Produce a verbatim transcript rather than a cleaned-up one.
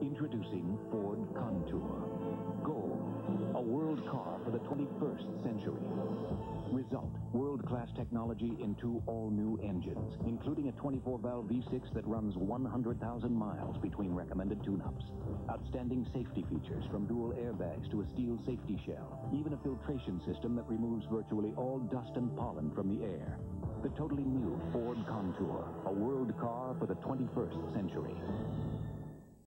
Introducing Ford Contour. Gold, a world car for the twenty-first century. Result, world-class technology in two all-new engines, including a twenty-four valve V six that runs one hundred thousand miles between recommended tune-ups. Outstanding safety features, from dual airbags to a steel safety shell, even a filtration system that removes virtually all dust and pollen from the air. The totally new Ford Contour, a world car for the twenty-first century.